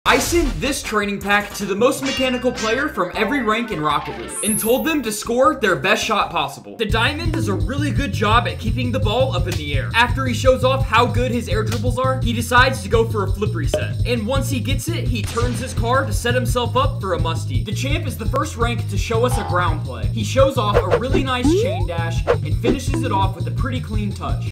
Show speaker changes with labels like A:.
A: I sent this training pack to the most mechanical player from every rank in Rocket League and told them to score their best shot possible. The Diamond does a really good job at keeping the ball up in the air. After he shows off how good his air dribbles are, he decides to go for a flip reset. And once he gets it, he turns his car to set himself up for a musty. The Champ is the first rank to show us a ground play. He shows off a really nice chain dash and finishes it off with a pretty clean touch.